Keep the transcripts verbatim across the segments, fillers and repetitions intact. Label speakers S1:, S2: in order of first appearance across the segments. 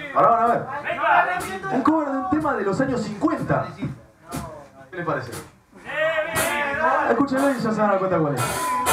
S1: Ahora van a ver. Un cover de un tema de los años cincuenta. ¿Qué les parece? Escúchenlo y ya se van a dar cuenta cuál es.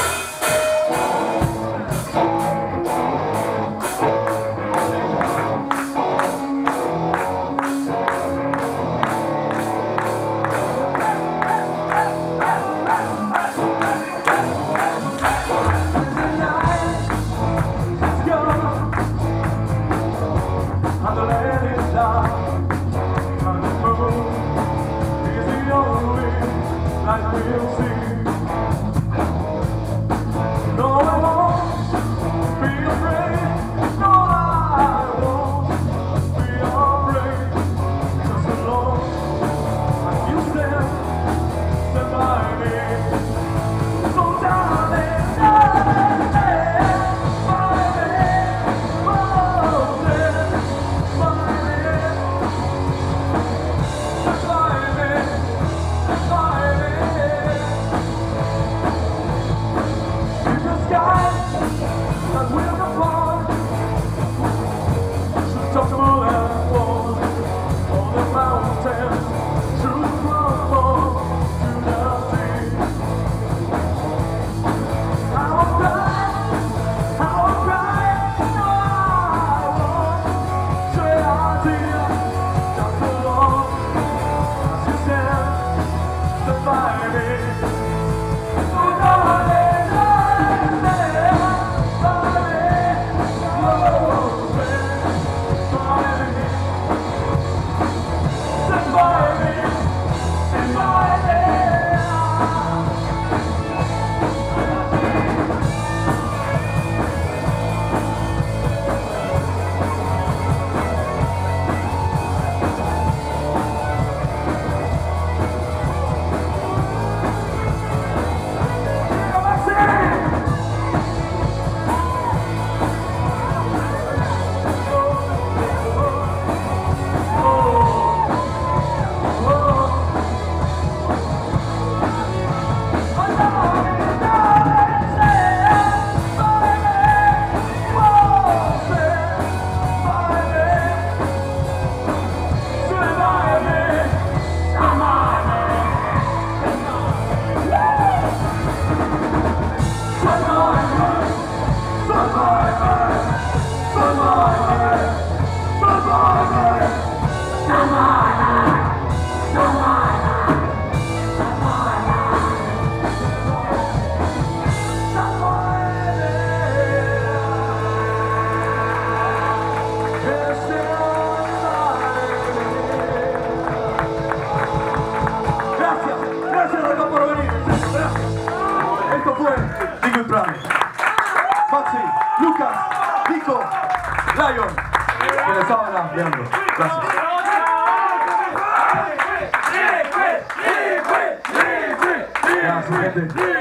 S2: Maxi, Lucas, Nico, Lion, que le estaban ampliando. Gracias. Gracias, gente.